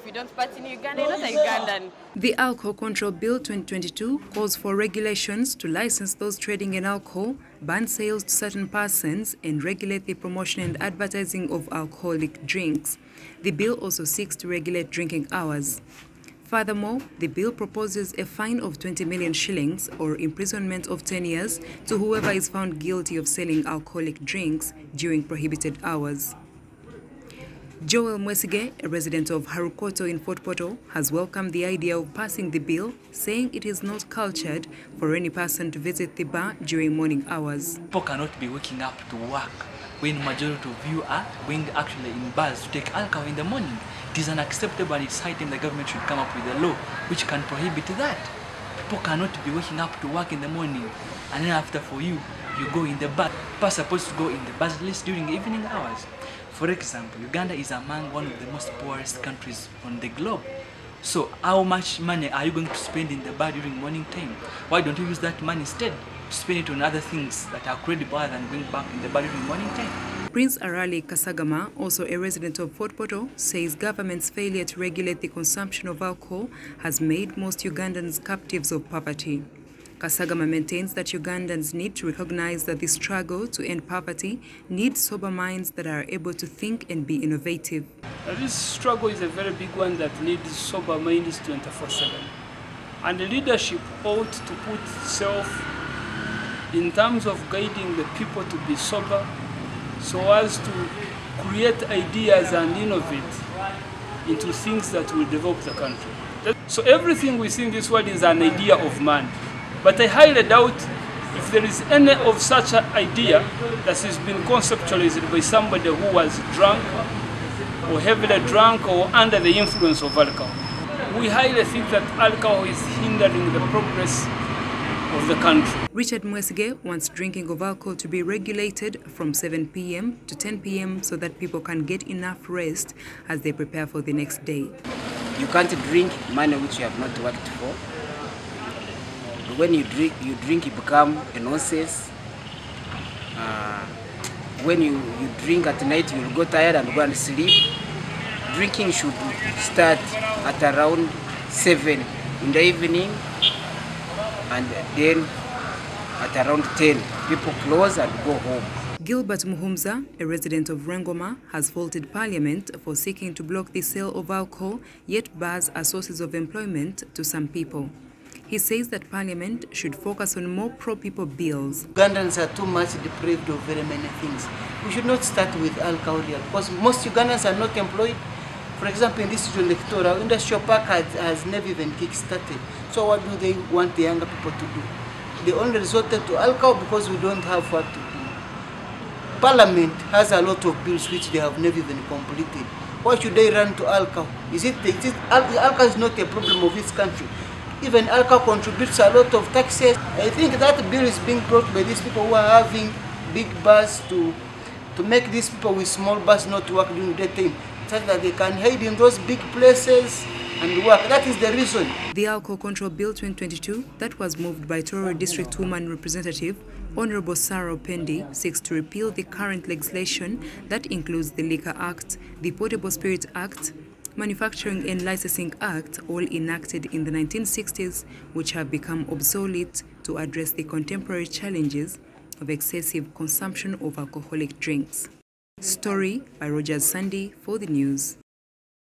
you don't party in Uganda, you're not a Ugandan. The Alcohol Control Bill 2022 calls for regulations to license those trading in alcohol, ban sales to certain persons, and regulate the promotion and advertising of alcoholic drinks. The bill also seeks to regulate drinking hours. Furthermore, the bill proposes a fine of 20 million shillings or imprisonment of 10 years to whoever is found guilty of selling alcoholic drinks during prohibited hours. Joel Mwesige, a resident of Harukoto in Fort Portal, has welcomed the idea of passing the bill, saying it is not cultured for any person to visit the bar during morning hours. People cannot be waking up to work when majority of you are going actually in bars to take alcohol in the morning. It is unacceptable, and it's high time the government should come up with a law which can prohibit that. People cannot be waking up to work in the morning and then after for you go in the bar. People are supposed to go in the bars at least during evening hours. For example, Uganda is among one of the most poorest countries on the globe. So how much money are you going to spend in the bar during morning time? Why don't you use that money instead to spend it on other things that are credible than going back in the bar during morning time? Prince Arali Kasagama, also a resident of Fort Portal, says government's failure to regulate the consumption of alcohol has made most Ugandans captives of poverty. Kasagama maintains that Ugandans need to recognize that the struggle to end poverty needs sober minds that are able to think and be innovative. This struggle is a very big one that needs sober minds 24/7. And the leadership ought to put itself in terms of guiding the people to be sober so as to create ideas and innovate into things that will develop the country. So everything we see in this world is an idea of man. But I highly doubt if there is any of such an idea that has been conceptualized by somebody who was drunk or heavily drunk or under the influence of alcohol. We highly think that alcohol is hindering the progress of the country. Richard Mwesige wants drinking of alcohol to be regulated from 7 p.m. to 10 p.m. so that people can get enough rest as they prepare for the next day. You can't drink money which you have not worked for. When you drink, you become a nonsense. When you drink at night, you'll go tired and go and sleep. Drinking should start at around 7 in the evening, and then at around 10, people close and go home. Gilbert Muhumza, a resident of Rengoma, has faulted Parliament for seeking to block the sale of alcohol, yet bars are sources of employment to some people. He says that Parliament should focus on more pro-people bills. Ugandans are too much deprived of very many things. We should not start with alcohol here because most Ugandans are not employed. For example, in this electoral, industrial park has never even kick-started. So what do they want the younger people to do? They only resorted to alcohol because we don't have what to do. Parliament has a lot of bills which they have never even completed. Why should they run to alcohol? Alcohol is not a problem of this country. Even alcohol contributes a lot of taxes. I think that bill is being brought by these people who are having big bars to make these people with small bars not work during the daytime, so that they can hide in those big places and work. That is the reason. The Alcohol Control Bill 2022, that was moved by Tororo District Woman Representative Honorable Sarah Opendi, seeks to repeal the current legislation that includes the Liquor Act, the Portable Spirit Act, Manufacturing and Licensing Act, all enacted in the 1960s, which have become obsolete to address the contemporary challenges of excessive consumption of alcoholic drinks. Story by Rogers Sandy for the news.